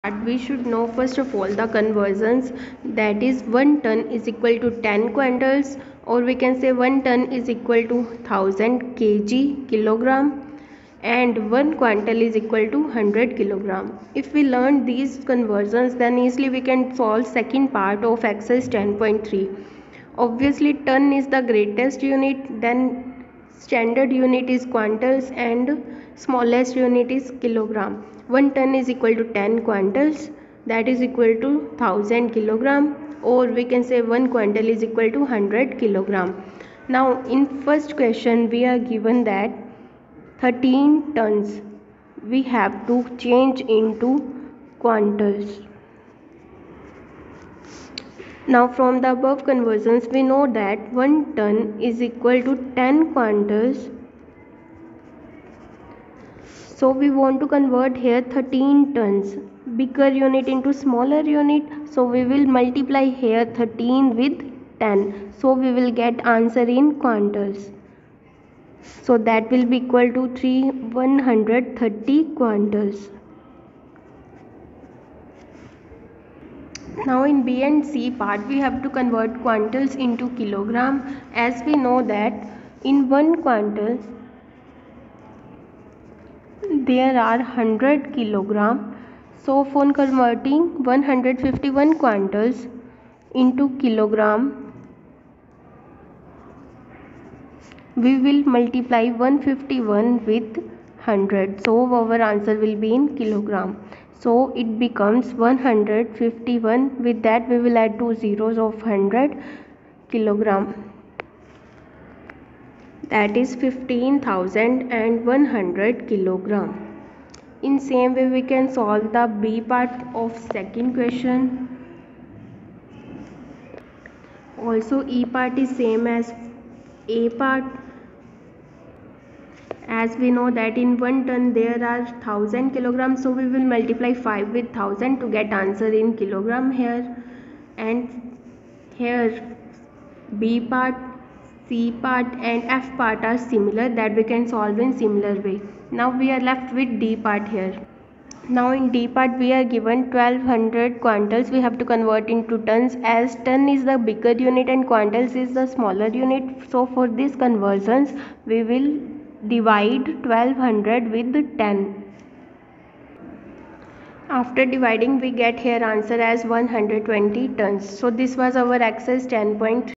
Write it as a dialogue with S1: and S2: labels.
S1: We should know first of all the conversions, that is 1 ton is equal to 10 quintals, or we can say 1 ton is equal to 1000 kg kilogram, and 1 quintal is equal to 100 kilogram. If we learn these conversions, then easily we can solve second part of exercise 10.3. Obviously ton is the greatest unit, then standard unit is quintals, and smallest unit is kilogram. 1 ton is equal to 10 quintals, that is equal to 1000 kilogram, or we can say 1 quintal is equal to 100 kilogram. Now in first question we are given that 13 tons we have to change into quintals. Now from the above conversions we know that 1 ton is equal to 10 quintals. So we want to convert here 13 tons, bigger unit into smaller unit. So we will multiply here 13 with 10. So we will get answer in quintals. So that will be equal to 130 quintals. Now in B and C part we have to convert quintals into kilogram. As we know that in 1 quintal there are 100 kilogram. So for converting 151 quintals into kilogram, we will multiply 151 with 100. So our answer will be in kilogram. So it becomes 151. With that we will add 2 zeros of 100 kilogram. That is 15,100 kilogram. In same way we can solve the B part of second question. Also E part is same as A part. As we know that in 1 ton there are 1000 kilograms, so we will multiply 5 with 1000 to get answer in kilogram here. And here B part, C part and F part are similar, that we can solve in similar way. Now we are left with D part here. Now in D part we are given 1200 quintals, we have to convert into tons, as ton is the bigger unit and quintals is the smaller unit. So for these conversions we will divide 1200 with 10. After dividing we get here answer as 120 tons. So this was our exercise 10.3.